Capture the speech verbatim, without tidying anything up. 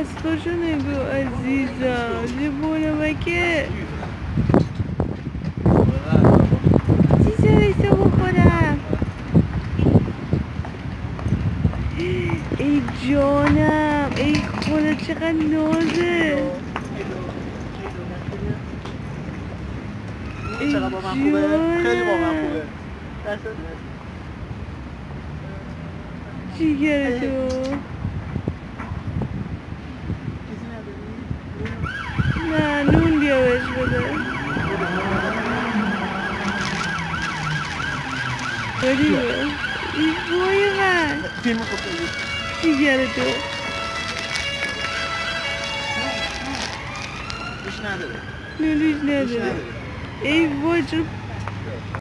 دستاشو نگو عزیزم چه بانمکه چی سرشتو بخورم ای جانم ای خدا چقدر نازه ای چقدر با من خوبه؟ خیلی با من خوبه چی گره تو؟ نه نون بیا بهش بده بری به ای بای من فیلم خوب بگید چی گره تو؟ روش نداره نونوش نداره ای وای چرا